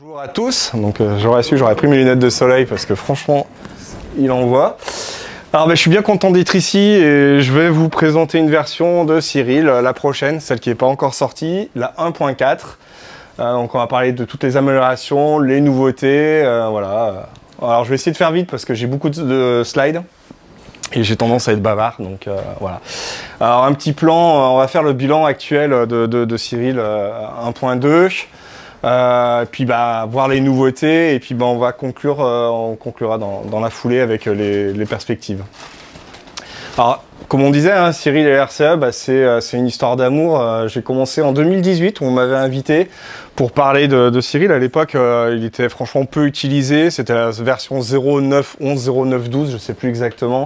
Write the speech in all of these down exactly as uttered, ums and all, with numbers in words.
Bonjour à tous, donc euh, j'aurais su, j'aurais pris mes lunettes de soleil parce que franchement, il envoie. Alors ben, je suis bien content d'être ici et je vais vous présenter une version de Cyril, la prochaine, celle qui n'est pas encore sortie, la un point quatre. Euh, donc on va parler de toutes les améliorations, les nouveautés, euh, voilà. Alors je vais essayer de faire vite parce que j'ai beaucoup de, de slides et j'ai tendance à être bavard, donc euh, voilà. Alors un petit plan, on va faire le bilan actuel de, de, de Cyril euh, un point deux. Euh, puis bah voir les nouveautés et puis bah on va conclure, euh, on conclura dans, dans la foulée avec les, les perspectives. Alors comme on disait, hein, Cyril et R C A, bah, c'est euh, une histoire d'amour. Euh, j'ai commencé en deux mille dix-huit, où on m'avait invité pour parler de, de Cyril. À l'époque, euh, il était franchement peu utilisé. C'était la version zéro neuf onze zéro neuf douze, je sais plus exactement.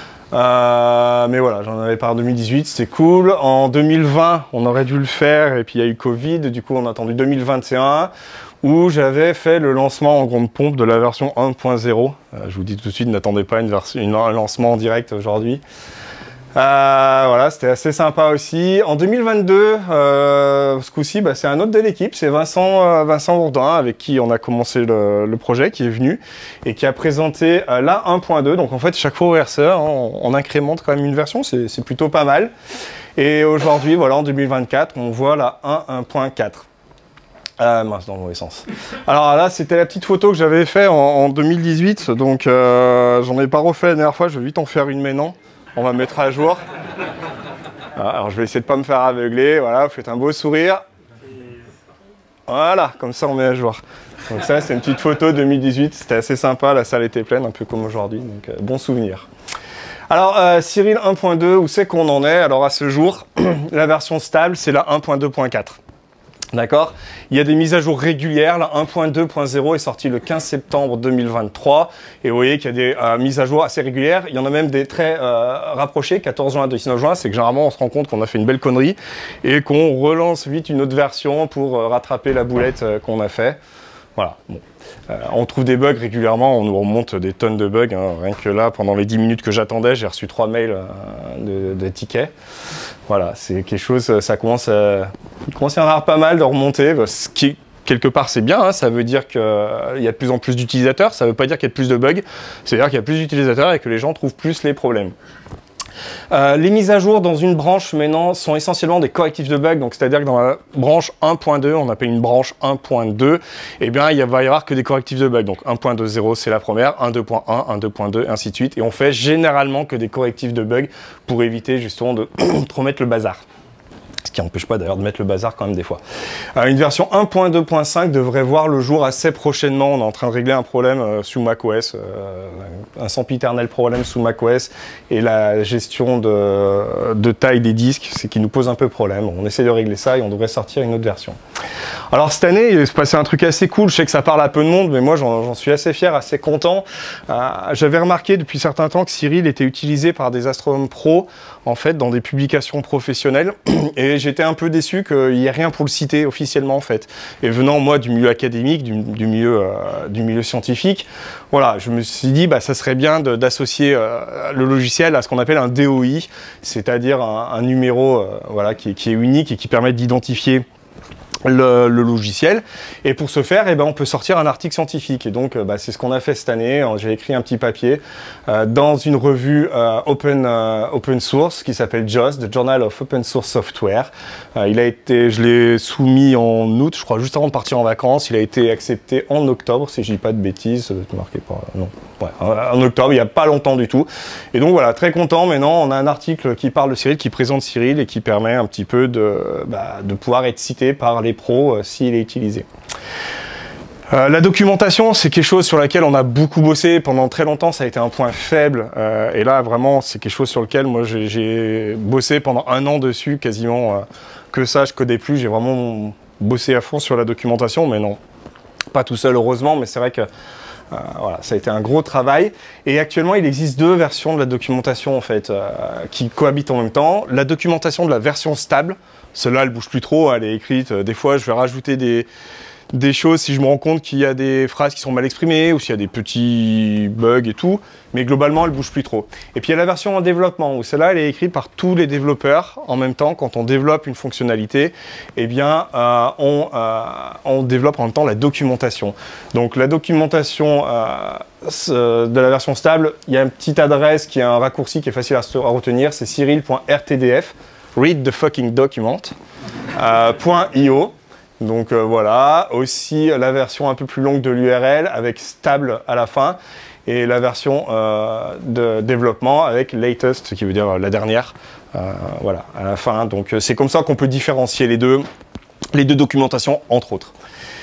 Euh, mais voilà, j'en avais parlé en deux mille dix-huit, c'était cool. En deux mille vingt, on aurait dû le faire et puis il y a eu Covid, du coup on a attendu deux mille vingt et un où j'avais fait le lancement en grande pompe de la version un point zéro. Euh, je vous dis tout de suite, n'attendez pas une version, une, un lancement en direct aujourd'hui. Euh, voilà, c'était assez sympa aussi. En deux mille vingt-deux, euh, ce coup-ci, bah, c'est un autre de l'équipe, c'est Vincent, euh, Vincent Bourdin, avec qui on a commencé le, le projet, qui est venu et qui a présenté euh, la un point deux. Donc en fait, chaque fois au R C A, hein, on, on incrémente quand même une version, c'est plutôt pas mal. Et aujourd'hui, voilà, en deux mille vingt-quatre, on voit la un point quatre. Ah mince, dans le mauvais sens. Alors là, c'était la petite photo que j'avais fait en, en deux mille dix-huit, donc euh, j'en ai pas refait la dernière fois, je vais vite en faire une maintenant. On va mettre à jour. Alors je vais essayer de ne pas me faire aveugler. Voilà, vous faites un beau sourire. Voilà, comme ça on met à jour. Donc ça, c'est une petite photo deux mille dix-huit. C'était assez sympa, la salle était pleine, un peu comme aujourd'hui. Donc euh, bon souvenir. Alors euh, Cyril un point deux, où c'est qu'on en est? Alors à ce jour, la version stable, c'est la un point deux point quatre. D'accord? Il y a des mises à jour régulières. La un point deux point zéro est sortie le quinze septembre deux mille vingt-trois. Et vous voyez qu'il y a des euh, mises à jour assez régulières. Il y en a même des très euh, rapprochées, quatorze juin à dix-neuf juin. C'est que généralement, on se rend compte qu'on a fait une belle connerie et qu'on relance vite une autre version pour euh, rattraper la boulette euh, qu'on a fait. Voilà. Bon. Euh, on trouve des bugs régulièrement, on nous remonte des tonnes de bugs. Hein. Rien que là, pendant les dix minutes que j'attendais, j'ai reçu trois mails euh, de, de tickets. Voilà, c'est quelque chose, ça commence à, il commence à y en avoir pas mal de remonter, ce qui, quelque part, c'est bien, hein, ça veut dire qu'il y a de plus en plus d'utilisateurs, ça ne veut pas dire qu'il y a plus de bugs, c'est-à-dire qu'il y a plus d'utilisateurs et que les gens trouvent plus les problèmes. Euh, les mises à jour dans une branche maintenant sont essentiellement des correctifs de bugs, donc c'est-à-dire que dans la branche un point deux, on appelle une branche un point deux, et bien il va y avoir que des correctifs de bugs. Donc un point deux point zéro c'est la première, un point deux point un, un point deux point deux, ainsi de suite, et on fait généralement que des correctifs de bugs pour éviter justement de trop mettre le bazar. Ce qui n'empêche pas d'ailleurs de mettre le bazar quand même des fois. Euh, une version un point deux point cinq devrait voir le jour assez prochainement. On est en train de régler un problème euh, sous macOS, euh, un sempiternel problème sous macOS, et la gestion de, de taille des disques, c'est qui nous pose un peu problème. On essaie de régler ça et on devrait sortir une autre version. Alors cette année, il s'est passé un truc assez cool. Je sais que ça parle à peu de monde, mais moi j'en suis assez fier, assez content. Euh, J'avais remarqué depuis certains temps que Cyril était utilisé par des astronomes pros, en fait, dans des publications professionnelles. Et j'étais un peu déçu qu'il n'y ait rien pour le citer officiellement, en fait. Et venant, moi, du milieu académique, du, du, milieu, euh, du milieu scientifique, voilà, je me suis dit, bah, ça serait bien d'associer euh, le logiciel à ce qu'on appelle un D O I, c'est-à-dire un, un numéro euh, voilà, qui, qui est unique et qui permet d'identifier Le, le logiciel, et pour ce faire, eh ben, on peut sortir un article scientifique, et donc bah, c'est ce qu'on a fait cette année. J'ai écrit un petit papier euh, dans une revue euh, open, euh, open source qui s'appelle J O S, The Journal of Open Source Software. Euh, il a été, je l'ai soumis en août, je crois, juste avant de partir en vacances. Il a été accepté en octobre, si je dis pas de bêtises, ça doit être marqué par... non. Ouais, en octobre, il n'y a pas longtemps du tout. Et donc voilà, très content. Maintenant, on a un article qui parle de Cyril, qui présente Cyril et qui permet un petit peu de, bah, de pouvoir être cité par les pros euh, s'il est utilisé. Euh, la documentation, c'est quelque chose sur laquelle on a beaucoup bossé. Pendant très longtemps, ça a été un point faible. Euh, et là, vraiment, c'est quelque chose sur lequel moi, j'ai bossé pendant un an dessus, quasiment euh, que ça, je codais plus. J'ai vraiment bossé à fond sur la documentation, mais non, pas tout seul, heureusement, mais c'est vrai que Euh, voilà, ça a été un gros travail. Et actuellement, il existe deux versions de la documentation en fait, euh, qui cohabitent en même temps. La documentation de la version stable, celle-là, elle bouge plus trop, elle est écrite. Des fois, je vais rajouter des, des choses si je me rends compte qu'il y a des phrases qui sont mal exprimées ou s'il y a des petits bugs et tout, mais globalement elle bouge plus trop. Et puis il y a la version en développement où celle-là elle est écrite par tous les développeurs en même temps. Quand on développe une fonctionnalité, eh bien euh, on, euh, on développe en même temps la documentation. Donc la documentation euh, de la version stable, il y a une petite adresse qui est un raccourci qui est facile à, à retenir, c'est cyril point r t d f, read the fucking document, euh, .io. Donc euh, voilà, aussi la version un peu plus longue de l'U R L avec stable à la fin et la version euh, de développement avec latest, ce qui veut dire la dernière, euh, voilà, à la fin. Donc c'est comme ça qu'on peut différencier les deux, les deux documentations entre autres.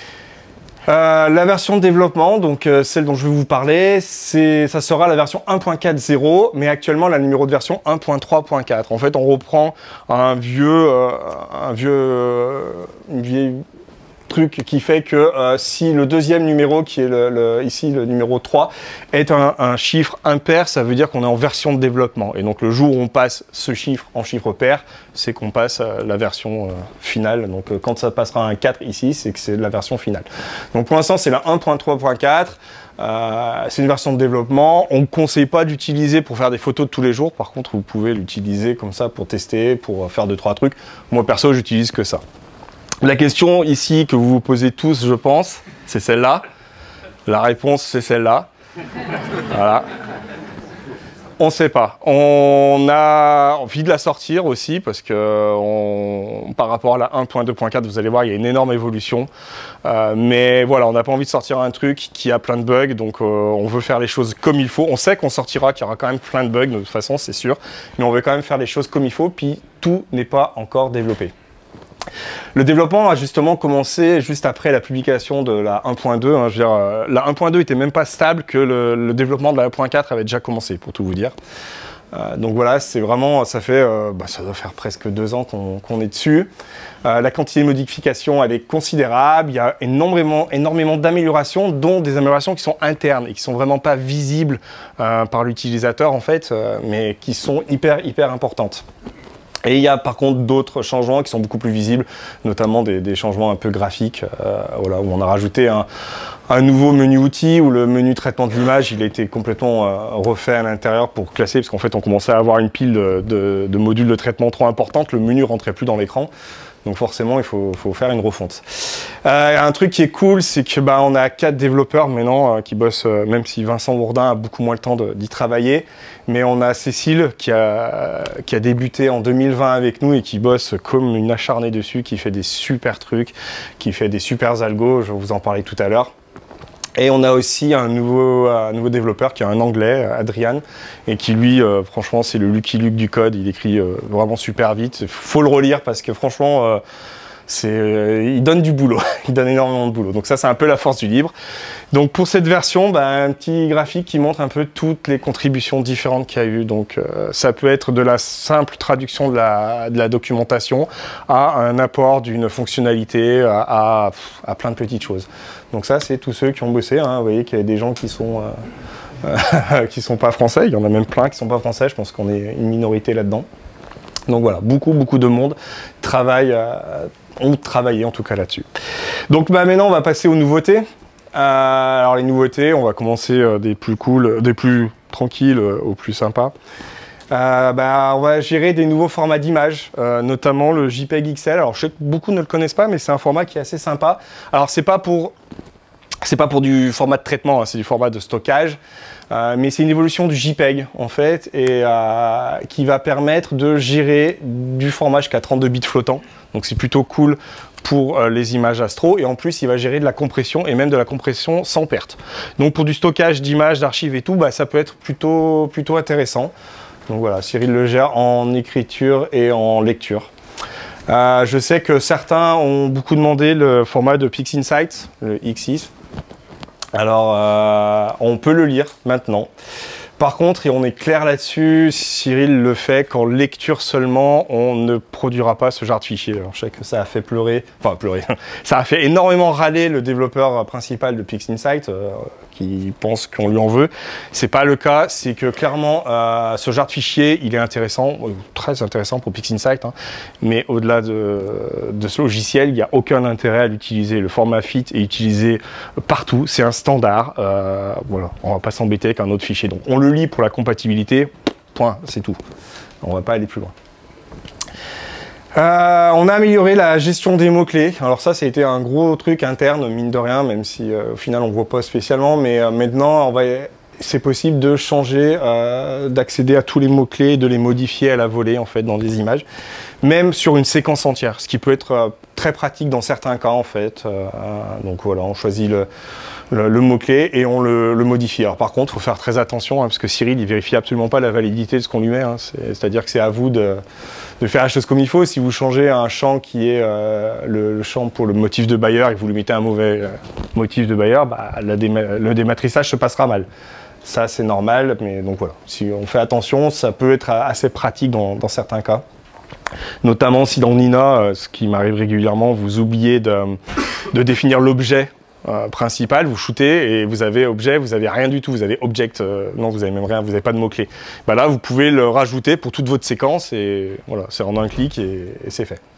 Euh, la version de développement, donc euh, celle dont je vais vous parler, c'est, ça sera la version un point quatre point zéro, mais actuellement la numéro de version un point trois point quatre. En fait, on reprend un vieux, euh, un vieux, euh, une vieille truc qui fait que euh, si le deuxième numéro, qui est le, le, ici le numéro trois, est un, un chiffre impair, ça veut dire qu'on est en version de développement. Et donc le jour où on passe ce chiffre en chiffre pair, c'est qu'on passe à la version euh, finale. Donc euh, quand ça passera à un quatre ici, c'est que c'est la version finale. Donc pour l'instant, c'est la un point trois point quatre. Euh, c'est une version de développement. On ne conseille pas d'utiliser pour faire des photos de tous les jours. Par contre, vous pouvez l'utiliser comme ça pour tester, pour faire deux, trois trucs. Moi, perso, j'utilise que ça. La question ici que vous vous posez tous, je pense, c'est celle-là. La réponse, c'est celle-là. Voilà. On ne sait pas. On a envie de la sortir aussi parce que on, par rapport à la un point deux point quatre, vous allez voir, il y a une énorme évolution. Euh, mais voilà, on n'a pas envie de sortir un truc qui a plein de bugs, donc euh, on veut faire les choses comme il faut. On sait qu'on sortira, qu'il y aura quand même plein de bugs de toute façon, c'est sûr. Mais on veut quand même faire les choses comme il faut, puis tout n'est pas encore développé. Le développement a justement commencé juste après la publication de la un point deux. Hein, je veux dire, euh, la un point deux était même pas stable que le, le développement de la un point quatre avait déjà commencé, pour tout vous dire. Euh, donc voilà, c'est vraiment, ça fait, euh, bah, ça doit faire presque deux ans qu'on qu'on est dessus. Euh, la quantité de modifications, elle est considérable. Il y a énormément, énormément d'améliorations, dont des améliorations qui sont internes et qui sont vraiment pas visibles euh, par l'utilisateur en fait, euh, mais qui sont hyper, hyper importantes. Et il y a par contre d'autres changements qui sont beaucoup plus visibles, notamment des, des changements un peu graphiques, euh, voilà, où on a rajouté un, un nouveau menu outil, où le menu traitement de l'image, il a été complètement euh, refait à l'intérieur pour classer, parce qu'en fait on commençait à avoir une pile de, de, de modules de traitement trop importante, le menu rentrait plus dans l'écran. Donc forcément, il faut, faut faire une refonte. Euh, un truc qui est cool, c'est que bah, on a quatre développeurs maintenant euh, qui bossent, euh, même si Vincent Bourdin a beaucoup moins le temps d'y travailler. Mais on a Cécile qui a, qui a débuté en deux mille vingt avec nous et qui bosse comme une acharnée dessus, qui fait des super trucs, qui fait des super algos, je vais vous en parler tout à l'heure. Et on a aussi un nouveau, un nouveau développeur qui est un anglais, Adrian, et qui lui, euh, franchement, c'est le Lucky Luke du code. Il écrit euh, vraiment super vite. Il faut le relire parce que franchement, euh, c'est, euh, il donne du boulot. Il donne énormément de boulot. Donc ça, c'est un peu la force du libre. Donc pour cette version, bah, un petit graphique qui montre un peu toutes les contributions différentes qu'il y a eu. Donc euh, ça peut être de la simple traduction de la, de la documentation à un apport d'une fonctionnalité, à, à, à plein de petites choses. Donc ça, c'est tous ceux qui ont bossé. Hein. Vous voyez qu'il y a des gens qui sont euh, euh, qui sont pas français. Il y en a même plein qui sont pas français. Je pense qu'on est une minorité là-dedans. Donc voilà, beaucoup, beaucoup de monde travaille, euh, ont travaillé en tout cas là-dessus. Donc bah, maintenant, on va passer aux nouveautés. Euh, alors les nouveautés, on va commencer euh, des plus cool, des plus tranquilles euh, aux plus sympas. Euh, bah, on va gérer des nouveaux formats d'images, euh, notamment le JPEG X L. Alors je sais que beaucoup ne le connaissent pas, mais c'est un format qui est assez sympa. Alors c'est pas pour c'est pas pour du format de traitement, hein, c'est du format de stockage, euh, mais c'est une évolution du JPEG en fait, et euh, qui va permettre de gérer du format jusqu'à trente-deux bits flottants. Donc c'est plutôt cool pour euh, les images astro, et en plus il va gérer de la compression et même de la compression sans perte. Donc pour du stockage d'images, d'archives et tout, bah, ça peut être plutôt plutôt intéressant. Donc voilà, Cyril le gère en écriture et en lecture. Euh, je sais que certains ont beaucoup demandé le format de PixInsight, le X six. Alors, euh, on peut le lire maintenant. Par contre, et on est clair là-dessus, Cyril le fait qu'en lecture seulement, on ne produira pas ce genre de fichier. Alors, je sais que ça a fait pleurer, enfin pleurer, ça a fait énormément râler le développeur principal de PixInsight, euh, qui pense qu'on lui en veut. C'est pas le cas, c'est que clairement, euh, ce genre de fichier, il est intéressant, très intéressant pour PixInsight, hein, mais au-delà de, de ce logiciel, il n'y a aucun intérêt à l'utiliser. Le format F I T est utilisé partout, c'est un standard. Euh, voilà, on va pas s'embêter avec un autre fichier. Donc on le lit pour la compatibilité, point, c'est tout. On va pas aller plus loin. Euh, on a amélioré la gestion des mots-clés. Alors ça, ça a été un gros truc interne, mine de rien, même si euh, au final on ne voit pas spécialement. Mais euh, maintenant, c'est possible de changer, euh, d'accéder à tous les mots-clés, de les modifier à la volée en fait dans des images, même sur une séquence entière, ce qui peut être euh, très pratique dans certains cas en fait. Euh, donc voilà, on choisit le, le, le mot-clé et on le, le modifie. Alors par contre, il faut faire très attention hein, parce que Cyril, il vérifie absolument pas la validité de ce qu'on lui met. Hein. C'est-à-dire que c'est à vous de de faire la chose comme il faut. Si vous changez un champ qui est euh, le, le champ pour le motif de Bayer et que vous lui mettez un mauvais euh, motif de Bayer, bah, la déma le dématrissage se passera mal. Ça, c'est normal, mais donc voilà. Si on fait attention, ça peut être assez pratique dans, dans certains cas. Notamment si dans Nina, euh, ce qui m'arrive régulièrement, vous oubliez de, de définir l'objet Euh, principal, vous shootez et vous avez objet, vous avez rien du tout, vous avez object, euh, non vous avez même rien, vous n'avez pas de mots-clés. Bah là vous pouvez le rajouter pour toute votre séquence et voilà, c'est en un clic et, et c'est fait.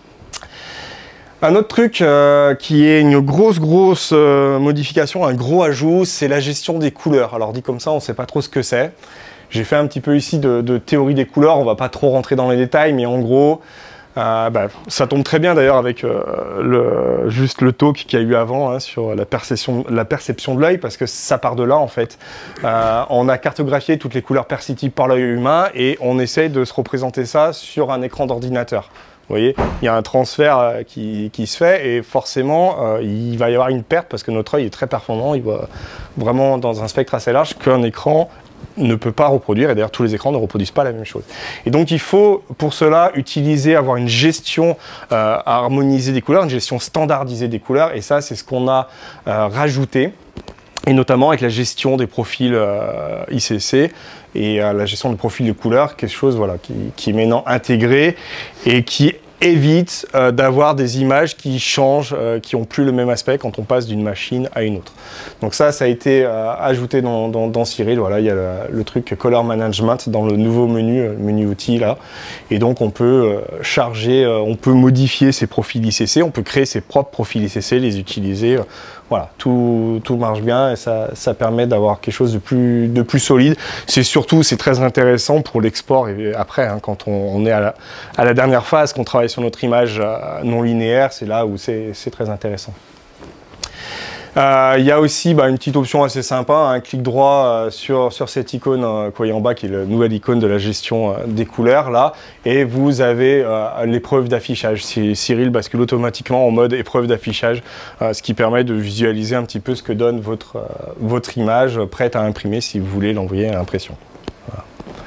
Un autre truc euh, qui est une grosse grosse euh, modification, un gros ajout, c'est la gestion des couleurs. Alors dit comme ça, on ne sait pas trop ce que c'est. J'ai fait un petit peu ici de, de théorie des couleurs, on va pas trop rentrer dans les détails, mais en gros, Euh, bah, ça tombe très bien d'ailleurs avec euh, le, juste le talk qu'il y a eu avant hein, sur la perception, la perception de l'œil, parce que ça part de là en fait. Euh, on a cartographié toutes les couleurs perceptibles par l'œil humain et on essaye de se représenter ça sur un écran d'ordinateur. Vous voyez, il y a un transfert euh, qui, qui se fait et forcément euh, il va y avoir une perte parce que notre œil est très performant, il voit vraiment dans un spectre assez large qu'un écran ne peut pas reproduire, et d'ailleurs tous les écrans ne reproduisent pas la même chose. Et donc il faut pour cela utiliser, avoir une gestion euh, harmonisée des couleurs, une gestion standardisée des couleurs, et ça c'est ce qu'on a euh, rajouté, et notamment avec la gestion des profils euh, I C C et euh, la gestion des profils de couleurs, quelque chose voilà, qui, qui est maintenant intégré et qui évite euh, d'avoir des images qui changent, euh, qui n'ont plus le même aspect quand on passe d'une machine à une autre. Donc ça, ça a été euh, ajouté dans, dans, dans Cyril. Voilà, il y a le, le truc Color Management dans le nouveau menu, euh, menu outils là. Et donc on peut euh, charger, euh, on peut modifier ses profils I C C, on peut créer ses propres profils I C C, les utiliser. Euh, voilà, tout, tout marche bien et ça, ça permet d'avoir quelque chose de plus, de plus solide. C'est surtout, c'est très intéressant pour l'export et après, hein, quand on, on est à la, à la dernière phase, qu'on travaille sur notre image euh, non linéaire, c'est là où c'est très intéressant. Euh, il y a aussi bah, une petite option assez sympa, un clic droit euh, sur, sur cette icône euh, que vous voyez en bas, qui est la nouvelle icône de la gestion euh, des couleurs, là, et vous avez euh, l'épreuve d'affichage. Cyril bascule automatiquement en mode épreuve d'affichage, euh, ce qui permet de visualiser un petit peu ce que donne votre, euh, votre image prête à imprimer si vous voulez l'envoyer à l'impression. Voilà.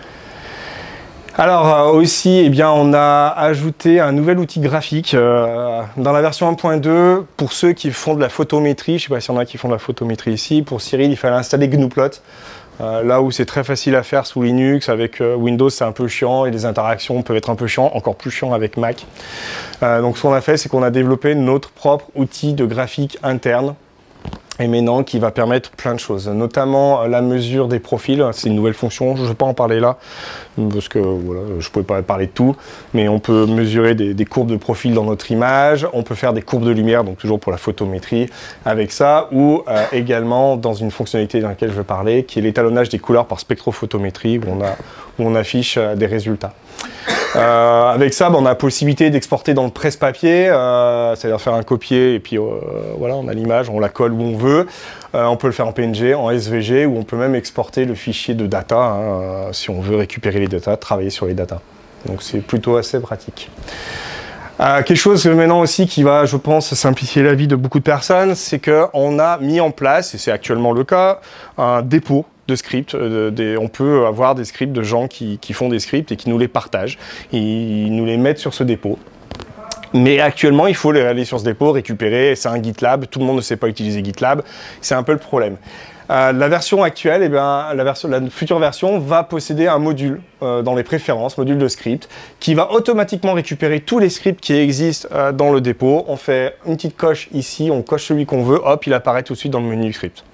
Alors euh, aussi, eh bien, on a ajouté un nouvel outil graphique euh, dans la version un point deux pour ceux qui font de la photométrie. Je ne sais pas s'il y en a qui font de la photométrie ici. Pour Cyril, il fallait installer Gnuplot. Euh, là où c'est très facile à faire sous Linux, avec euh, Windows c'est un peu chiant et les interactions peuvent être un peu chiants, encore plus chiant avec Mac. Euh, donc ce qu'on a fait, c'est qu'on a développé notre propre outil de graphique interne et maintenant qui va permettre plein de choses, notamment la mesure des profils. C'est une nouvelle fonction, je ne vais pas en parler là parce que voilà, je ne pouvais pas parler de tout, mais on peut mesurer des, des courbes de profil dans notre image, on peut faire des courbes de lumière, donc toujours pour la photométrie avec ça, ou euh, également dans une fonctionnalité dans laquelle je vais parler, qui est l'étalonnage des couleurs par spectrophotométrie, où on, a, où on affiche euh, des résultats. Euh, avec ça, bah, on a la possibilité d'exporter dans le presse-papier, euh, c'est-à-dire faire un copier et puis euh, voilà, on a l'image, on la colle où on veut. Euh, on peut le faire en P N G, en S V G, ou on peut même exporter le fichier de data hein, euh, si on veut récupérer les data, travailler sur les data. Donc c'est plutôt assez pratique. Euh, quelque chose maintenant aussi qui va, je pense, simplifier la vie de beaucoup de personnes, c'est qu'on a mis en place, et c'est actuellement le cas, un dépôt de scripts. De, de, on peut avoir des scripts de gens qui, qui font des scripts et qui nous les partagent. Ils nous les mettent sur ce dépôt. Mais actuellement, il faut aller sur ce dépôt, récupérer. C'est un GitLab. Tout le monde ne sait pas utiliser GitLab. C'est un peu le problème. Euh, la version actuelle, eh bien, la, version, la future version va posséder un module euh, dans les préférences, module de script, qui va automatiquement récupérer tous les scripts qui existent euh, dans le dépôt. On fait une petite coche ici, on coche celui qu'on veut, hop, il apparaît tout de suite dans le menu script.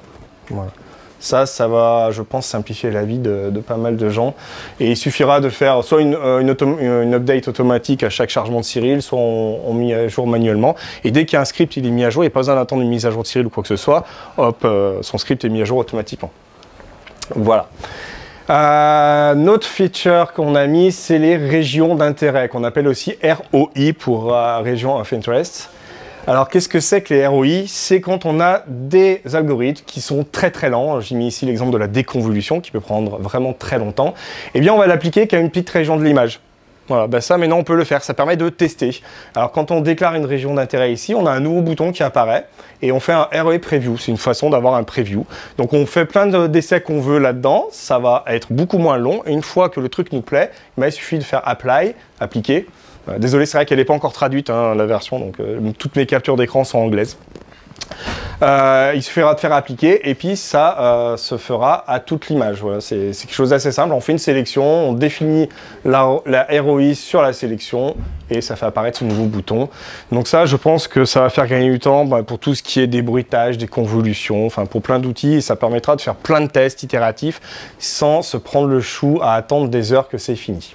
Voilà. Ça, ça va, je pense, simplifier la vie de, de pas mal de gens. Et il suffira de faire soit une, une, autom une update automatique à chaque chargement de Cyril, soit on, on met à jour manuellement. Et dès qu'il y a un script, il est mis à jour, il n'y a pas besoin d'attendre une mise à jour de Cyril ou quoi que ce soit. Hop, euh, son script est mis à jour automatiquement. Voilà. Euh, notre feature qu'on a mis, c'est les régions d'intérêt, qu'on appelle aussi R O I pour euh, Region of Interest. Alors, qu'est-ce que c'est que les R O I? C'est quand on a des algorithmes qui sont très très lents. J'ai mis ici l'exemple de la déconvolution qui peut prendre vraiment très longtemps. Eh bien, on va l'appliquer qu'à une petite région de l'image. Voilà, ben ça maintenant on peut le faire, ça permet de tester. Alors quand on déclare une région d'intérêt ici, on a un nouveau bouton qui apparaît et on fait un R O I Preview, c'est une façon d'avoir un preview. Donc on fait plein d'essais qu'on veut là-dedans, ça va être beaucoup moins long et une fois que le truc nous plaît, ben, il suffit de faire Apply, appliquer. Euh, désolé, c'est vrai qu'elle n'est pas encore traduite, hein, la version, donc euh, toutes mes captures d'écran sont anglaises. Euh, il suffira de faire appliquer et puis ça euh, se fera à toute l'image. Voilà, c'est quelque chose d'assez simple. On fait une sélection, on définit la, la R O I sur la sélection et ça fait apparaître ce nouveau bouton. Donc ça, je pense que ça va faire gagner du temps bah, pour tout ce qui est débruitage, des convolutions, enfin pour plein d'outils et ça permettra de faire plein de tests itératifs sans se prendre le chou à attendre des heures que c'est fini.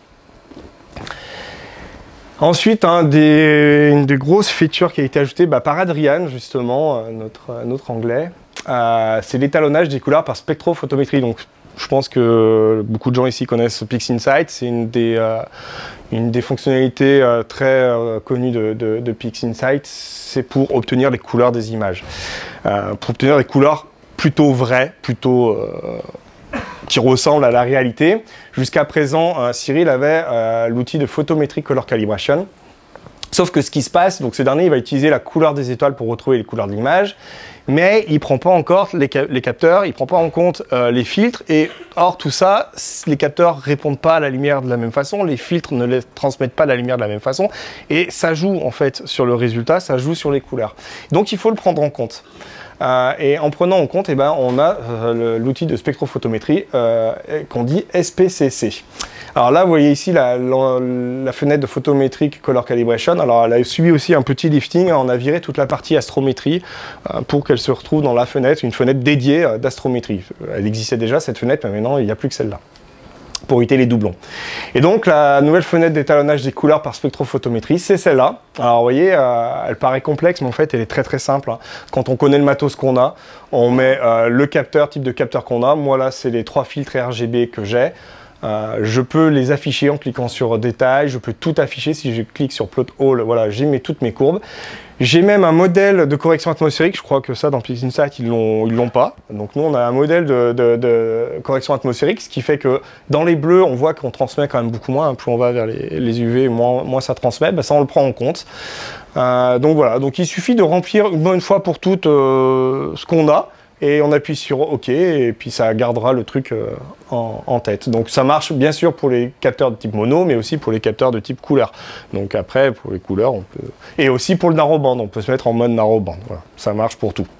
Ensuite, un des, une des grosses features qui a été ajoutée bah, par Adrian, justement, euh, notre, euh, notre anglais, euh, c'est l'étalonnage des couleurs par spectrophotométrie. Donc, je pense que beaucoup de gens ici connaissent PixInsight. C'est une des, euh, une des fonctionnalités euh, très euh, connues de, de, de PixInsight. C'est pour obtenir les couleurs des images. Euh, pour obtenir des couleurs plutôt vraies, plutôt... Euh, qui ressemble à la réalité. Jusqu'à présent, euh, Cyril avait euh, l'outil de photométrie color calibration. Sauf que ce qui se passe, donc ce dernier, il va utiliser la couleur des étoiles pour retrouver les couleurs de l'image, mais il ne prend pas encore les, ca les capteurs, il ne prend pas en compte euh, les filtres, et or tout ça, les capteurs ne répondent pas à la lumière de la même façon, les filtres ne les transmettent pas la lumière de la même façon, et ça joue en fait sur le résultat, ça joue sur les couleurs. Donc il faut le prendre en compte. Euh, et en prenant en compte, eh ben, on a euh, l'outil de spectrophotométrie euh, qu'on dit S P C C. Alors là, vous voyez ici la, la, la fenêtre de photométrique color calibration. Alors elle a subi aussi un petit lifting. On a viré toute la partie astrométrie euh, pour qu'elle se retrouve dans la fenêtre, une fenêtre dédiée euh, d'astrométrie. Elle existait déjà cette fenêtre, mais maintenant il n'y a plus que celle-là, pour éviter les doublons. Et donc la nouvelle fenêtre d'étalonnage des couleurs par spectrophotométrie, c'est celle-là. Alors vous voyez, euh, elle paraît complexe, mais en fait elle est très très simple. Hein. Quand on connaît le matos qu'on a, on met euh, le capteur, type de capteur qu'on a. Moi là, c'est les trois filtres R G B que j'ai. Euh, je peux les afficher en cliquant sur détail, je peux tout afficher si je clique sur plot all, voilà, j'ai mes, toutes mes courbes. J'ai même un modèle de correction atmosphérique, je crois que ça dans PixInsight ils l'ont ils l'ont pas. Donc nous on a un modèle de, de, de correction atmosphérique, ce qui fait que dans les bleus on voit qu'on transmet quand même beaucoup moins, plus on va vers les, les U V, moins, moins ça transmet, ben ça on le prend en compte. Euh, donc voilà, donc il suffit de remplir une bonne fois pour toutes euh, ce qu'on a. Et on appuie sur OK, et puis ça gardera le truc euh, en, en tête. Donc ça marche bien sûr pour les capteurs de type mono, mais aussi pour les capteurs de type couleur. Donc après, pour les couleurs, on peut... Et aussi pour le narrowband, on peut se mettre en mode narrowband. Voilà, ça marche pour tout.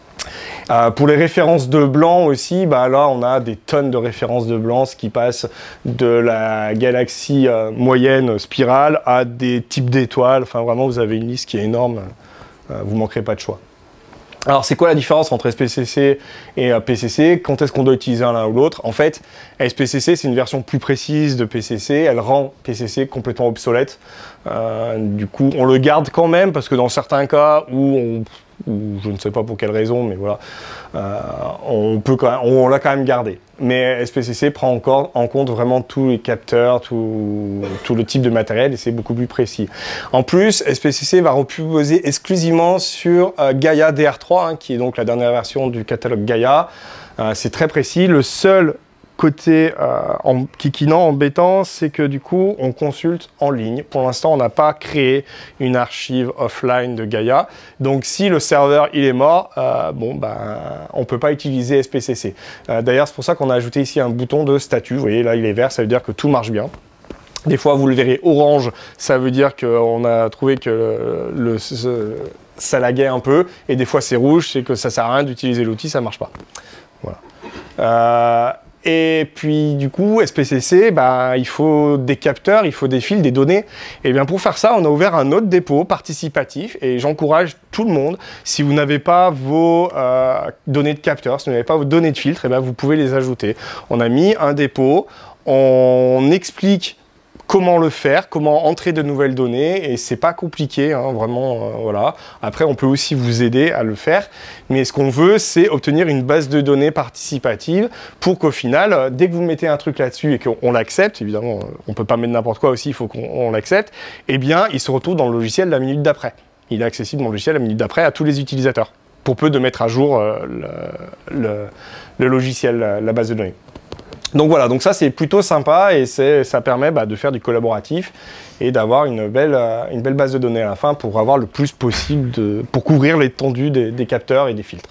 Euh, pour les références de blanc aussi, bah là on a des tonnes de références de blanc, ce qui passe de la galaxie euh, moyenne spirale à des types d'étoiles. Enfin vraiment, vous avez une liste qui est énorme, euh, vous ne manquerez pas de choix. Alors c'est quoi la différence entre S P C C et P C C? Quand est-ce qu'on doit utiliser l'un ou l'autre? En fait, S P C C c'est une version plus précise de P C C, elle rend P C C complètement obsolète. Euh, du coup, on le garde quand même parce que dans certains cas où on... ou je ne sais pas pour quelle raison, mais voilà, euh, on peut quand même, on, on l'a quand même gardé. Mais S P C C prend encore en compte vraiment tous les capteurs, tout, tout le type de matériel et c'est beaucoup plus précis. En plus, S P C C va reposer exclusivement sur euh, Gaia D R trois, hein, qui est donc la dernière version du catalogue Gaia. Euh, c'est très précis. Le seul côté euh, en, kikinant, embêtant, c'est que du coup, on consulte en ligne. Pour l'instant, on n'a pas créé une archive offline de Gaia. Donc, si le serveur il est mort, euh, bon, ben, on ne peut pas utiliser S P C C. Euh, D'ailleurs, c'est pour ça qu'on a ajouté ici un bouton de statut. Vous voyez, là, il est vert, ça veut dire que tout marche bien. Des fois, vous le verrez orange, ça veut dire qu'on a trouvé que le, le, ce, ça laguait un peu. Et des fois, c'est rouge, c'est que ça ne sert à rien d'utiliser l'outil, ça ne marche pas. Voilà. Euh, Et puis du coup, S P C C, bah, il faut des capteurs, il faut des fils, des données. Et bien pour faire ça, on a ouvert un autre dépôt participatif et j'encourage tout le monde, si vous n'avez pas vos euh, données de capteurs, si vous n'avez pas vos données de filtres, et bien vous pouvez les ajouter. On a mis un dépôt, on explique comment le faire, comment entrer de nouvelles données, et c'est pas compliqué, hein, vraiment, euh, voilà. Après, on peut aussi vous aider à le faire, mais ce qu'on veut, c'est obtenir une base de données participative pour qu'au final, euh, dès que vous mettez un truc là-dessus et qu'on l'accepte, évidemment, on peut pas mettre n'importe quoi aussi, il faut qu'on l'accepte, eh bien, il se retrouve dans le logiciel la minute d'après. Il est accessible dans le logiciel la minute d'après à tous les utilisateurs, pour peu de mettre à jour euh, le, le, le logiciel, la, la base de données. Donc voilà, donc ça c'est plutôt sympa et ça permet bah, de faire du collaboratif et d'avoir une belle, euh, une belle base de données à la fin pour avoir le plus possible, de, pour couvrir l'étendue des, des capteurs et des filtres.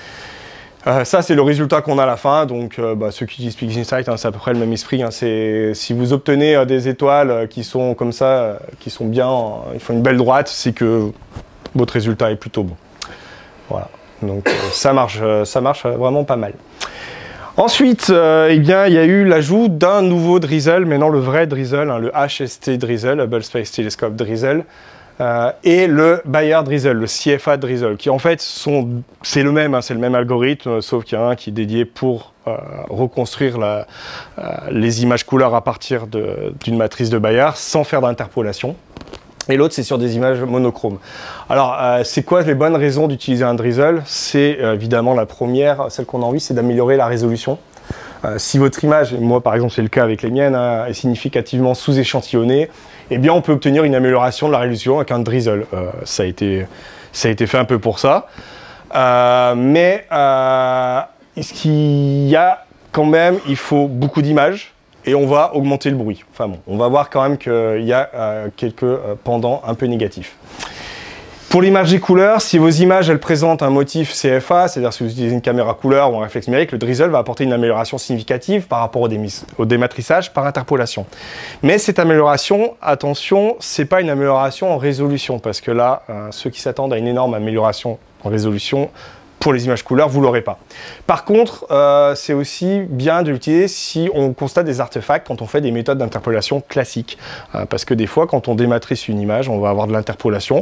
Euh, ça c'est le résultat qu'on a à la fin, donc euh, bah, ceux qui utilisent PixInsight, hein, c'est à peu près le même esprit. Hein, si vous obtenez euh, des étoiles euh, qui sont comme ça, euh, qui sont bien, euh, ils font une belle droite, c'est que votre résultat est plutôt bon. Voilà, donc euh, ça marche, euh, ça marche vraiment pas mal. Ensuite, euh, eh bien, il y a eu l'ajout d'un nouveau Drizzle, maintenant le vrai Drizzle, hein, le H S T Drizzle, Hubble Space Telescope Drizzle, euh, et le Bayer Drizzle, le C F A Drizzle, qui en fait sont, c'est le même, hein, c'est le même algorithme, sauf qu'il y a un qui est dédié pour euh, reconstruire la, euh, les images couleurs à partir d'une matrice de Bayer sans faire d'interpolation. Et l'autre, c'est sur des images monochromes. Alors, euh, c'est quoi les bonnes raisons d'utiliser un Drizzle? C'est euh, évidemment la première, celle qu'on a envie, c'est d'améliorer la résolution. Euh, si votre image, et moi par exemple c'est le cas avec les miennes, hein, est significativement sous-échantillonnée, eh bien on peut obtenir une amélioration de la résolution avec un Drizzle. Euh, ça, a été, ça a été fait un peu pour ça. Euh, mais euh, ce qu'il y a quand même, il faut beaucoup d'images. Et on va augmenter le bruit. Enfin bon, on va voir quand même qu'il y a euh, quelques euh, pendants un peu négatifs. Pour l'image des couleurs, si vos images elles présentent un motif C F A, c'est-à-dire si vous utilisez une caméra couleur ou un réflexe numérique, le Drizzle va apporter une amélioration significative par rapport au, au dématrissage par interpolation. Mais cette amélioration, attention, c'est pas une amélioration en résolution, parce que là, euh, ceux qui s'attendent à une énorme amélioration en résolution, pour les images couleurs, vous ne l'aurez pas. Par contre, euh, c'est aussi bien de l'utiliser si on constate des artefacts quand on fait des méthodes d'interpolation classiques. Euh, parce que des fois, quand on dématrisse une image, on va avoir de l'interpolation.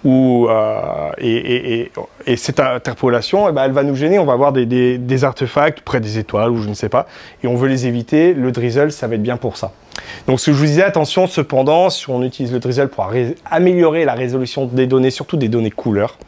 Euh, et, et, et, et cette interpolation, eh ben, elle va nous gêner. On va avoir des, des, des artefacts près des étoiles ou je ne sais pas. Et on veut les éviter. Le Drizzle, ça va être bien pour ça. Donc, ce que je vous disais, attention, cependant, si on utilise le Drizzle pour améliorer la résolution des données, surtout des données couleurs,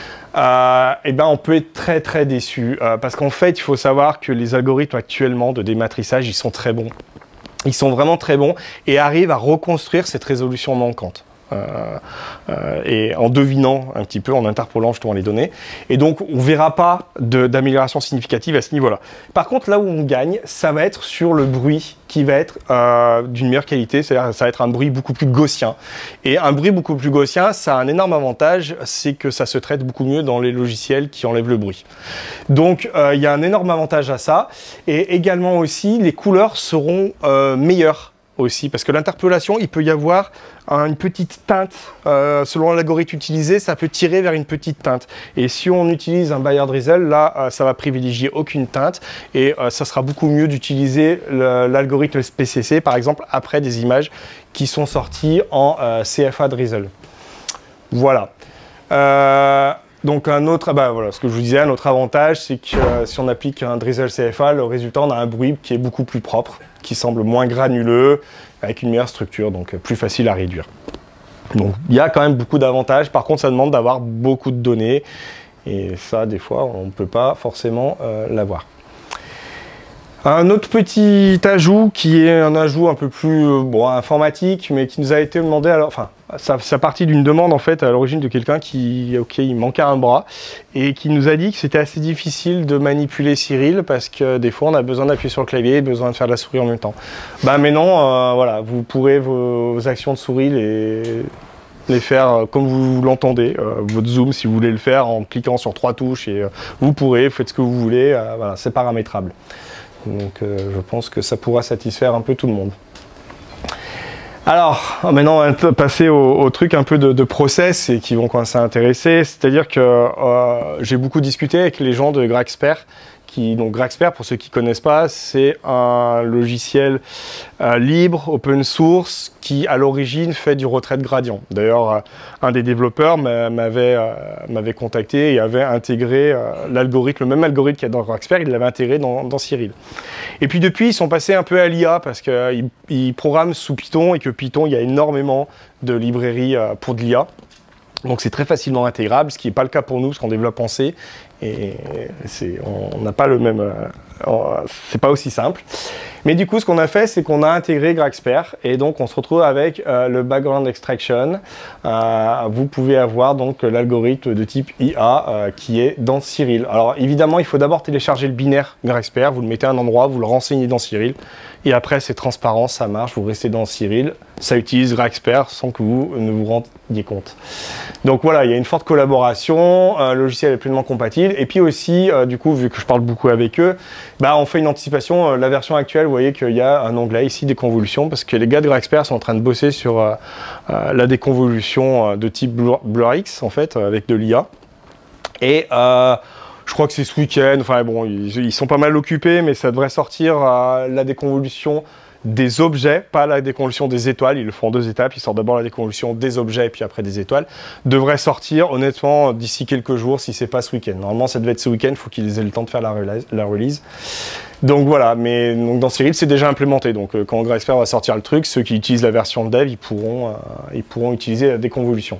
Euh, et ben on peut être très très déçu euh, parce qu'en fait il faut savoir que les algorithmes actuellement de dématrissage ils sont très bons, ils sont vraiment très bons et arrivent à reconstruire cette résolution manquante. Euh, euh, et en devinant un petit peu, en interpolant justement les données. Et donc, on ne verra pas d'amélioration significative à ce niveau-là. Par contre, là où on gagne, ça va être sur le bruit qui va être euh, d'une meilleure qualité, c'est-à-dire ça va être un bruit beaucoup plus gaussien. Et un bruit beaucoup plus gaussien, ça a un énorme avantage, c'est que ça se traite beaucoup mieux dans les logiciels qui enlèvent le bruit. Donc, euh, il y a un énorme avantage à ça. Et également aussi, les couleurs seront euh, meilleures. Aussi, parce que l'interpolation, il peut y avoir un, une petite teinte, euh, selon l'algorithme utilisé, ça peut tirer vers une petite teinte. Et si on utilise un Bayer Drizzle, là, euh, ça va privilégier aucune teinte et euh, ça sera beaucoup mieux d'utiliser l'algorithme S P C C, par exemple, après des images qui sont sorties en euh, C F A Drizzle. Voilà. Euh, Donc un autre, bah voilà, ce que je vous disais, un autre avantage, c'est que euh, si on applique un Drizzle C F A, le résultat, on a un bruit qui est beaucoup plus propre, qui semble moins granuleux, avec une meilleure structure, donc plus facile à réduire. Donc il y a quand même beaucoup d'avantages, par contre ça demande d'avoir beaucoup de données, et ça des fois on ne peut pas forcément euh, l'avoir. Un autre petit ajout qui est un ajout un peu plus euh, bon, informatique, mais qui nous a été demandé, alors, enfin, ça, ça partit d'une demande en fait à l'origine de quelqu'un qui, ok, il manquait un bras et qui nous a dit que c'était assez difficile de manipuler Cyril parce que des fois on a besoin d'appuyer sur le clavier, besoin de faire de la souris en même temps. Bah mais non, euh, voilà, vous pourrez vos, vos actions de souris les les faire comme vous l'entendez, euh, votre zoom si vous voulez le faire en cliquant sur trois touches et euh, vous pourrez, faites ce que vous voulez, euh, voilà, c'est paramétrable. Donc euh, je pense que ça pourra satisfaire un peu tout le monde. Alors, maintenant on va passer au, au truc un peu de, de process et qui vont commencer à intéresser. C'est-à-dire que euh, j'ai beaucoup discuté avec les gens de Grexpert qui, donc GragSphere, pour ceux qui ne connaissent pas, c'est un logiciel euh, libre, open source, qui à l'origine fait du retrait de gradient. D'ailleurs, euh, un des développeurs m'avait euh, m'avait contacté et avait intégré euh, l'algorithme, le même algorithme qu'il y a dans GragSphere, il l'avait intégré dans, dans Cyril. Et puis depuis, ils sont passés un peu à l'I A parce qu'ils euh, ils programment sous Python et que Python, il y a énormément de librairies euh, pour de l'I A. Donc c'est très facilement intégrable, ce qui n'est pas le cas pour nous, parce qu'on développe en C, et on n'a pas le même... Euh, c'est pas aussi simple. Mais du coup, ce qu'on a fait, c'est qu'on a intégré GragSphere, et donc on se retrouve avec euh, le background extraction. Euh, vous pouvez avoir donc l'algorithme de type I A euh, qui est dans Cyril. Alors évidemment, il faut d'abord télécharger le binaire GragSphere, vous le mettez à un endroit, vous le renseignez dans Cyril, et après c'est transparent, ça marche, vous restez dans Cyril, ça utilise GragSphere sans que vous ne vous rendiez compte. Donc voilà, il y a une forte collaboration, euh, le logiciel est pleinement compatible, et puis aussi, euh, du coup, vu que je parle beaucoup avec eux, bah, on fait une anticipation. Euh, la version actuelle, vous voyez qu'il y a un onglet ici, des convolutions, parce que les gars de GragSphere sont en train de bosser sur euh, euh, la déconvolution euh, de type Blur, BlurX, en fait, euh, avec de l'I A. Et euh, je crois que c'est ce week-end, enfin bon, ils, ils sont pas mal occupés, mais ça devrait sortir euh, la déconvolution des objets, pas la déconvolution des étoiles, ils le font en deux étapes, ils sortent d'abord la déconvolution des objets et puis après des étoiles, devrait sortir honnêtement d'ici quelques jours si c'est pas ce week-end. Normalement ça devait être ce week-end, il faut qu'ils aient le temps de faire la release. La release. Donc voilà, mais donc dans Cyril c'est déjà implémenté, donc euh, quand GragSphere va sortir le truc, ceux qui utilisent la version de dev, ils pourront, euh, ils pourront utiliser la déconvolution.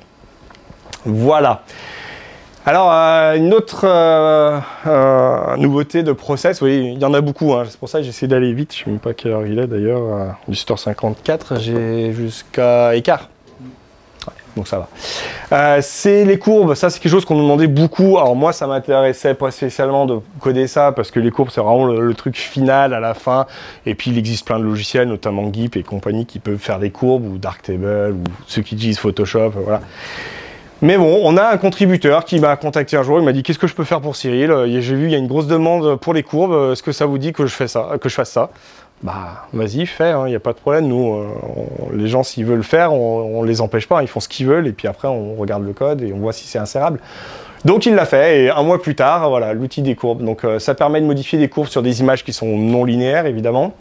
Voilà. Alors, euh, une autre euh, euh, nouveauté de process, oui, il y en a beaucoup, hein, c'est pour ça que j'essaie d'aller vite, je ne sais même pas quelle heure il est d'ailleurs, euh, dix heures cinquante-quatre, j'ai jusqu'à écart. Ouais, donc ça va. Euh, c'est les courbes, ça c'est quelque chose qu'on nous demandait beaucoup, alors moi ça m'intéressait pas spécialement de coder ça, parce que les courbes c'est vraiment le, le truc final à la fin, et puis il existe plein de logiciels, notamment Gip et compagnie, qui peuvent faire des courbes, ou Darktable, ou ceux qui utilisent Photoshop, voilà. Mais bon, on a un contributeur qui m'a contacté un jour, il m'a dit qu'est-ce que je peux faire pour Cyril? J'ai vu, il y a une grosse demande pour les courbes, est-ce que ça vous dit que je, fais ça, que je fasse ça? Bah, vas-y, fais, il hein, n'y a pas de problème. Nous, euh, on, les gens, s'ils veulent le faire, on ne les empêche pas, ils font ce qu'ils veulent, et puis après, on regarde le code et on voit si c'est insérable. Donc, il l'a fait, et un mois plus tard, voilà, l'outil des courbes. Donc, euh, ça permet de modifier des courbes sur des images qui sont non linéaires, évidemment.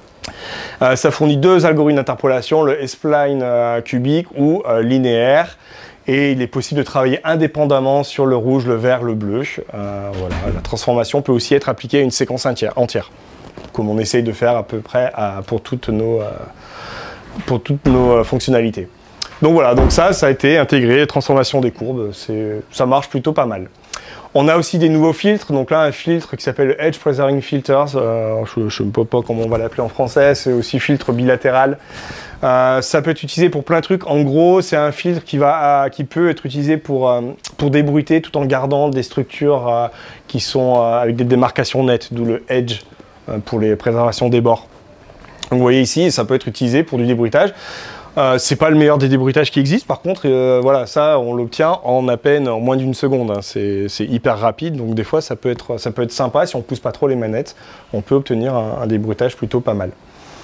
Euh, ça fournit deux algorithmes d'interpolation, le S-spline euh, cubique ou euh, linéaire. Et il est possible de travailler indépendamment sur le rouge, le vert, le bleu. Euh, voilà. La transformation peut aussi être appliquée à une séquence entière, entière comme on essaye de faire à peu près à, pour toutes nos, euh, pour toutes nos euh, fonctionnalités. Donc voilà, donc ça, ça a été intégré, transformation des courbes, ça marche plutôt pas mal. On a aussi des nouveaux filtres, donc là un filtre qui s'appelle Edge Preserving Filters, euh, je ne sais pas comment on va l'appeler en français, c'est aussi filtre bilatéral. Euh, ça peut être utilisé pour plein de trucs. En gros, c'est un filtre qui, va, euh, qui peut être utilisé pour, euh, pour débruiter tout en gardant des structures euh, qui sont euh, avec des démarcations nettes, d'où le Edge euh, pour les préservations des bords. Donc vous voyez ici, ça peut être utilisé pour du débruitage. Euh, c'est pas le meilleur des débruitages qui existent, par contre, euh, voilà, ça, on l'obtient en à peine en moins d'une seconde. Hein. C'est hyper rapide, donc des fois, ça peut être, ça peut être sympa si on pousse pas trop les manettes. On peut obtenir un, un débruitage plutôt pas mal.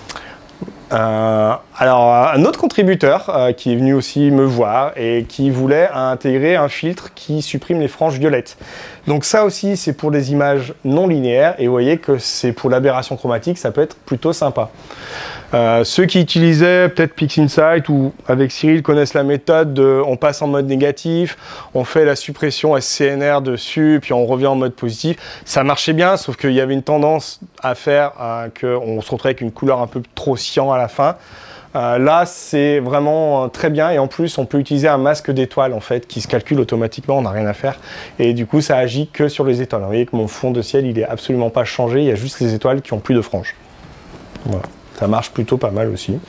Euh, alors, un autre contributeur euh, qui est venu aussi me voir et qui voulait intégrer un filtre qui supprime les franges violettes. Donc ça aussi, c'est pour des images non linéaires et vous voyez que c'est pour l'aberration chromatique, ça peut être plutôt sympa. Euh, ceux qui utilisaient peut-être PixInsight ou avec Cyril connaissent la méthode de on passe en mode négatif, on fait la suppression S C N R dessus, puis on revient en mode positif. Ça marchait bien, sauf qu'il y avait une tendance à faire euh, qu'on se retrouvait avec une couleur un peu trop cyan à la fin. Euh, là, c'est vraiment euh, très bien et en plus, on peut utiliser un masque d'étoiles en fait qui se calcule automatiquement, on n'a rien à faire et du coup, ça agit que sur les étoiles. Vous voyez que mon fond de ciel, il est absolument pas changé, il y a juste les étoiles qui ont plus de franges. Voilà. Ça marche plutôt pas mal aussi.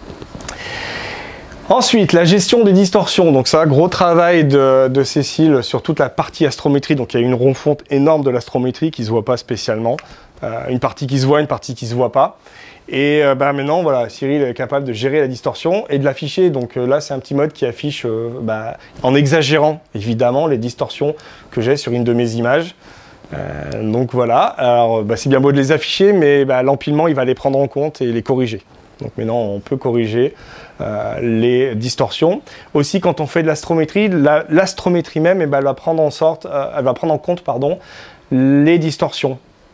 Ensuite, la gestion des distorsions. Donc ça, gros travail de, de Cécile sur toute la partie astrométrie. Donc il y a une refonte énorme de l'astrométrie qui ne se voit pas spécialement. Euh, une partie qui se voit, une partie qui ne se voit pas. Et euh, bah, maintenant, voilà, Cyril est capable de gérer la distorsion et de l'afficher. Donc euh, là, c'est un petit mode qui affiche, euh, bah, en exagérant évidemment les distorsions que j'ai sur une de mes images. Euh, donc voilà, alors bah, c'est bien beau de les afficher, mais bah, l'empilement il va les prendre en compte et les corriger. Donc maintenant on peut corriger euh, les distorsions. Aussi quand on fait de l'astrométrie, l'astrométrie la, même eh ben, elle va prendre en sorte, euh, elle va prendre en compte pardon, les distorsions.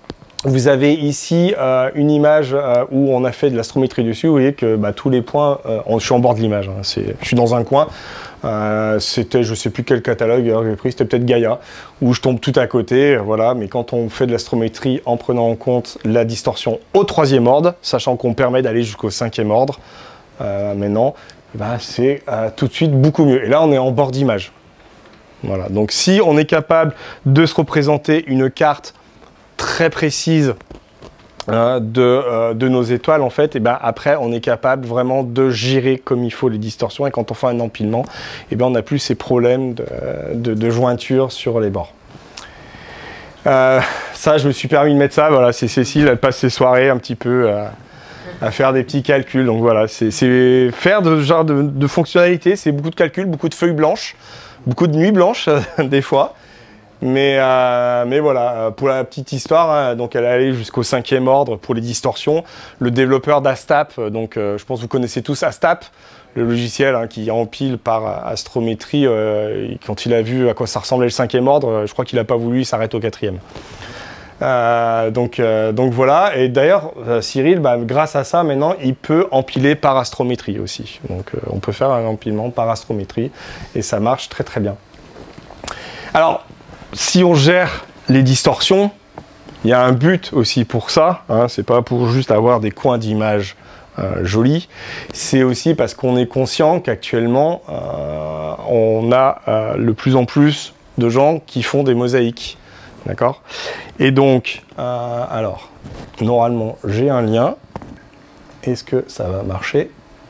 Vous avez ici euh, une image euh, où on a fait de l'astrométrie dessus. Vous voyez que bah, tous les points, euh, je suis en bord de l'image, hein, je suis dans un coin. Euh, c'était, je ne sais plus quel catalogue que j'ai pris, c'était peut-être Gaia, où je tombe tout à côté, voilà. Mais quand on fait de l'astrométrie en prenant en compte la distorsion au troisième ordre, sachant qu'on permet d'aller jusqu'au cinquième ordre, euh, maintenant, bah, c'est euh, tout de suite beaucoup mieux. Et là, on est en bord d'image. Voilà. Donc, si on est capable de se représenter une carte très précise euh, de, euh, de nos étoiles, en fait, et ben après on est capable vraiment de gérer comme il faut les distorsions, et quand on fait un empilement, et ben on n'a plus ces problèmes de, de, de jointure sur les bords. Euh, ça, je me suis permis de mettre ça, voilà, c'est Cécile, elle passe ses soirées un petit peu à, à faire des petits calculs, donc voilà, c'est faire de ce genre de, de fonctionnalité, c'est beaucoup de calculs, beaucoup de feuilles blanches, beaucoup de nuits blanches des fois. Mais, euh, mais voilà, pour la petite histoire, hein, donc elle est allée jusqu'au cinquième ordre pour les distorsions. Le développeur d'Astap, donc euh, je pense que vous connaissez tous Astap, le logiciel hein, qui empile par astrométrie. Euh, quand il a vu à quoi ça ressemblait le cinquième ordre, je crois qu'il n'a pas voulu, il s'arrête au quatrième. Euh, donc, euh, donc voilà, et d'ailleurs euh, Cyril, bah, grâce à ça maintenant, il peut empiler par astrométrie aussi. Donc euh, on peut faire un empilement par astrométrie et ça marche très très bien. Alors, si on gère les distorsions, il y a un but aussi pour ça, hein, c'est pas pour juste avoir des coins d'image euh, jolis, c'est aussi parce qu'on est conscient qu'actuellement, euh, on a euh, de plus en plus de gens qui font des mosaïques, d'accord? Et donc, euh, alors, normalement, j'ai un lien, est-ce que ça va marcher?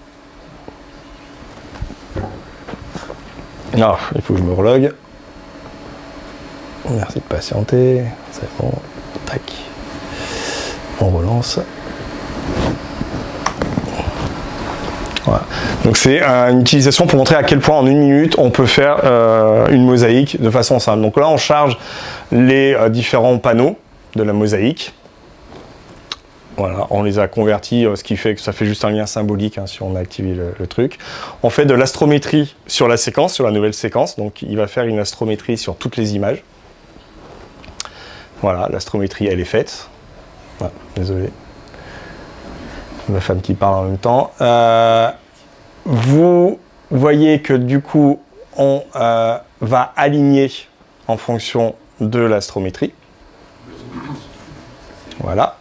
Non, il faut que je me relogue. Merci de patienter, c'est bon, tac, on relance. Voilà. Donc c'est euh, une utilisation pour montrer à quel point en une minute on peut faire euh, une mosaïque de façon simple. Donc là on charge les euh, différents panneaux de la mosaïque. Voilà, on les a convertis, euh, ce qui fait que ça fait juste un lien symbolique hein, si on a activé le, le truc. On fait de l'astrométrie sur la séquence, sur la nouvelle séquence, donc il va faire une astrométrie sur toutes les images. Voilà, l'astrométrie, elle est faite. Ah, désolé. Ma femme qui parle en même temps. Euh, vous voyez que du coup, on euh, va aligner en fonction de l'astrométrie. Voilà.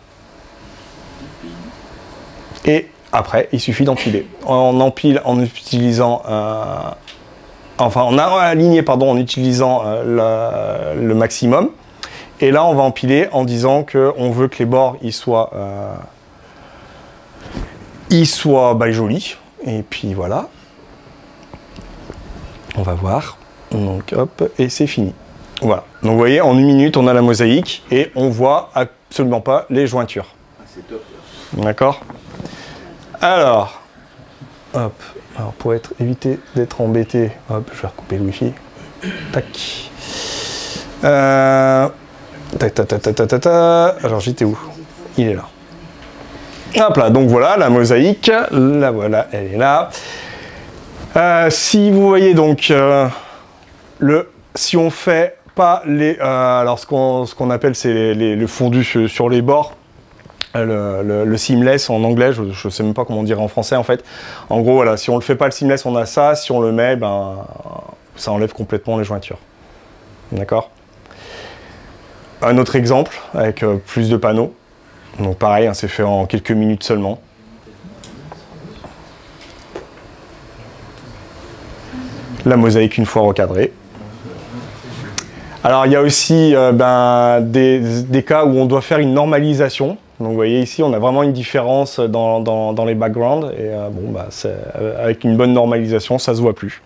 Et après, il suffit d'empiler. On empile en utilisant... Euh, enfin, on a aligné, pardon, en utilisant euh, le, le maximum. Et là, on va empiler en disant qu'on veut que les bords ils soient, euh, ils soient bah, jolis. Et puis voilà. On va voir. Donc hop, et c'est fini. Voilà. Donc vous voyez, en une minute, on a la mosaïque et on voit absolument pas les jointures. Ah, c'est top. D'accord. Alors, hop. Alors pour être, éviter d'être embêté, hop, je vais recouper le wifi. Tac. Euh, Ta, ta, ta, ta, ta, ta, ta. Alors j'étais où? Il est là. Hop là, donc voilà la mosaïque, la voilà, elle est là. Euh, si vous voyez donc, euh, le, si on fait pas les, euh, alors ce qu'on ce qu'on appelle c'est les, les, le fondu sur, sur les bords, le, le, le seamless en anglais, je ne sais même pas comment on dirait en français en fait. En gros voilà, si on le fait pas le seamless, on a ça, si on le met, ben ça enlève complètement les jointures. D'accord? Un autre exemple avec euh, plus de panneaux. Donc pareil, hein, c'est fait en quelques minutes seulement. La mosaïque une fois recadrée. Alors il y a aussi euh, ben, des, des cas où on doit faire une normalisation. Donc vous voyez ici, on a vraiment une différence dans, dans, dans les backgrounds. Et euh, bon, bah, avec une bonne normalisation, ça se voit plus.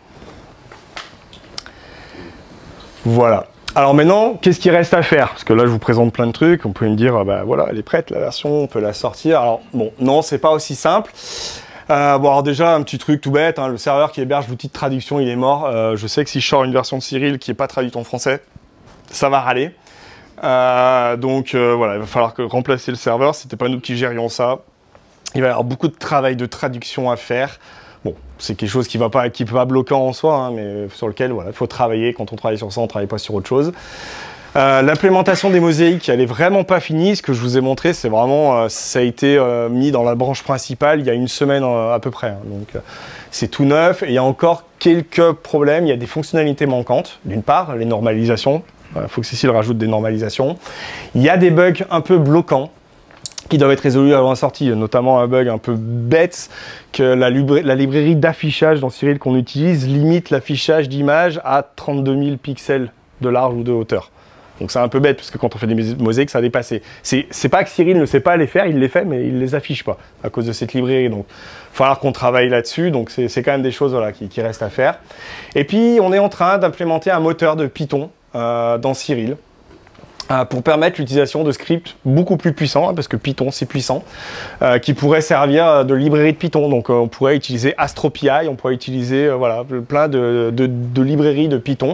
Voilà. Alors maintenant, qu'est-ce qu'il reste à faire? Parce que là, je vous présente plein de trucs. On peut me dire, bah voilà, elle est prête, la version, on peut la sortir. Alors bon, non, c'est pas aussi simple. Euh, bon, alors déjà, un petit truc tout bête, hein, le serveur qui héberge l'outil de traduction, il est mort. Euh, je sais que si je sors une version de Cyril qui n'est pas traduite en français, ça va râler. Euh, donc euh, voilà, il va falloir que remplacer le serveur. C'était pas nous qui gérions ça. Il va y avoir beaucoup de travail de traduction à faire. Bon, c'est quelque chose qui va pas, qui peut pas bloquer en soi, hein, mais sur lequel voilà, il faut travailler. Quand on travaille sur ça, on ne travaille pas sur autre chose. Euh, L'implémentation des mosaïques, elle est vraiment pas finie. Ce que je vous ai montré, c'est vraiment, euh, ça a été euh, mis dans la branche principale il y a une semaine euh, à peu près. Hein. Donc euh, c'est tout neuf et il y a encore quelques problèmes. Il y a des fonctionnalités manquantes. D'une part, les normalisations. Il faut que Cécile rajoute des normalisations. Il y a des bugs un peu bloquants qui doivent être résolus avant la sortie, notamment un bug un peu bête que la, la librairie d'affichage dans Cyril qu'on utilise limite l'affichage d'images à trente-deux mille pixels de large ou de hauteur. Donc c'est un peu bête, parce que quand on fait des mosaïques, ça a dépassé. C'est pas que Cyril ne sait pas les faire, il les fait, mais il ne les affiche pas, à cause de cette librairie. Donc il va falloir qu'on travaille là-dessus, donc c'est quand même des choses voilà, qui, qui restent à faire. Et puis on est en train d'implémenter un moteur de Python euh, dans Cyril, euh, pour permettre l'utilisation de scripts beaucoup plus puissants, hein, parce que Python c'est puissant, euh, qui pourrait servir de librairie de Python. Donc euh, on pourrait utiliser AstroPI, on pourrait utiliser euh, voilà, plein de, de, de librairies de Python.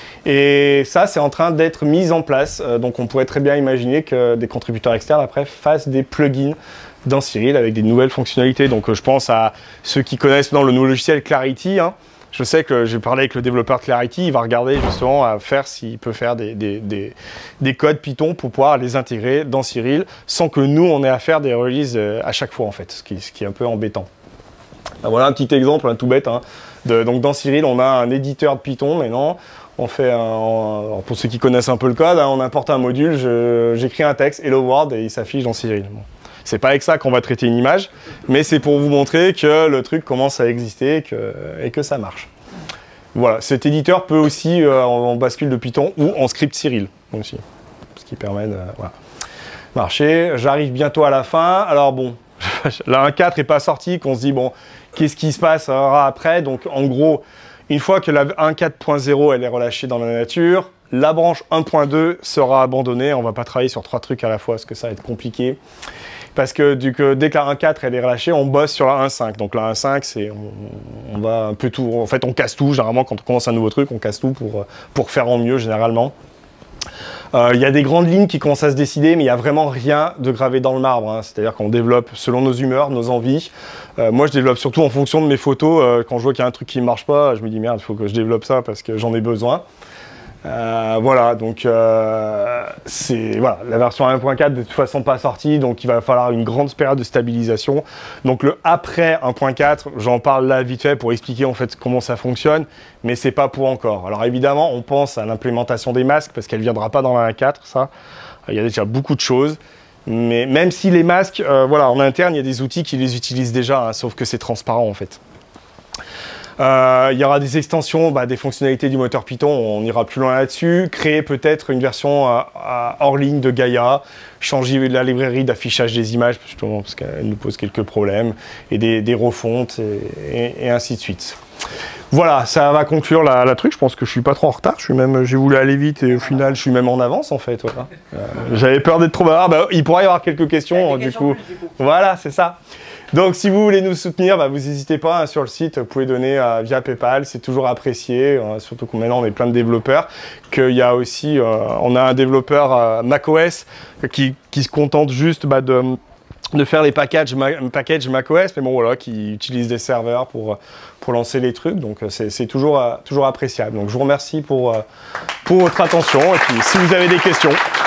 Et ça, c'est en train d'être mis en place. Euh, donc, on pourrait très bien imaginer que des contributeurs externes, après, fassent des plugins dans Cyril avec des nouvelles fonctionnalités. Donc, euh, je pense à ceux qui connaissent dans le nouveau logiciel Clarity. Hein. Je sais que j'ai parlé avec le développeur de Clarity. Il va regarder justement à faire s'il peut faire des, des, des, des codes Python pour pouvoir les intégrer dans Cyril sans que nous, on ait à faire des releases à chaque fois, en fait, ce qui, ce qui est un peu embêtant. Ben, voilà un petit exemple, hein, tout bête. Hein, de, donc, dans Cyril, on a un éditeur de Python maintenant. On fait un, alors pour ceux qui connaissent un peu le code, hein, on importe un module, j'écris un texte, Hello World, et il s'affiche dans Cyril. Bon. C'est pas avec ça qu'on va traiter une image, mais c'est pour vous montrer que le truc commence à exister et que, et que ça marche. Voilà, cet éditeur peut aussi, euh, en, en bascule de Python ou en script Cyril aussi, ce qui permet de voilà, marcher. J'arrive bientôt à la fin. Alors bon, la un point quatre n'est pas sortie, qu'on se dit, bon, qu'est-ce qui se passe après? Donc en gros, une fois que la un point quatre point zéro elle est relâchée dans la nature, la branche un point deux sera abandonnée. On ne va pas travailler sur trois trucs à la fois parce que ça va être compliqué. Parce que, du que dès que la un point quatre elle est relâchée, on bosse sur la un point cinq. Donc la un point cinq, c'est on, on va un peu tout. En fait, on casse tout. Généralement, quand on commence un nouveau truc, on casse tout pour, pour faire en mieux généralement. Il euh, y a des grandes lignes qui commencent à se décider, mais il n'y a vraiment rien de gravé dans le marbre. Hein. C'est-à-dire qu'on développe selon nos humeurs, nos envies. Euh, moi, je développe surtout en fonction de mes photos. Euh, quand je vois qu'il y a un truc qui ne marche pas, je me dis merde, il faut que je développe ça parce que j'en ai besoin. Euh, voilà, donc euh, c'est voilà, la version un point quatre de toute façon pas sortie, donc il va falloir une grande période de stabilisation. Donc le après un point quatre, j'en parle là vite fait pour expliquer en fait comment ça fonctionne, mais c'est pas pour encore. Alors évidemment, on pense à l'implémentation des masques parce qu'elle viendra pas dans la un point quatre, ça. Il y a déjà beaucoup de choses. Mais même si les masques, euh, voilà, en interne, il y a des outils qui les utilisent déjà, hein, sauf que c'est transparent en fait. Euh, il y aura des extensions, bah, des fonctionnalités du moteur Python, on ira plus loin là-dessus. Créer peut-être une version à, à hors ligne de Gaia, changer la librairie d'affichage des images, justement parce qu'elle nous pose quelques problèmes, et des, des refontes, et, et, et ainsi de suite. Voilà, ça va conclure la, la truc. Je pense que je suis pas trop en retard. Je suis même, j'ai voulu aller vite et au final, je suis même en avance en fait. Voilà. Euh, J'avais peur d'être trop bavard. Bah, il pourrait y avoir quelques questions, du, questions coup. Plus, du coup. Voilà, c'est ça. Donc, si vous voulez nous soutenir, bah, vous n'hésitez pas hein, sur le site. Vous pouvez donner euh, via PayPal. C'est toujours apprécié. Euh, surtout que maintenant, on est plein de développeurs. Qu'il y a aussi, euh, on a un développeur euh, macOS qui, qui se contente juste bah, de de faire les packages, package macOS, mais bon voilà, qui utilisent des serveurs pour, pour lancer les trucs, donc c'est toujours, toujours appréciable. Donc je vous remercie pour, pour votre attention, et puis si vous avez des questions,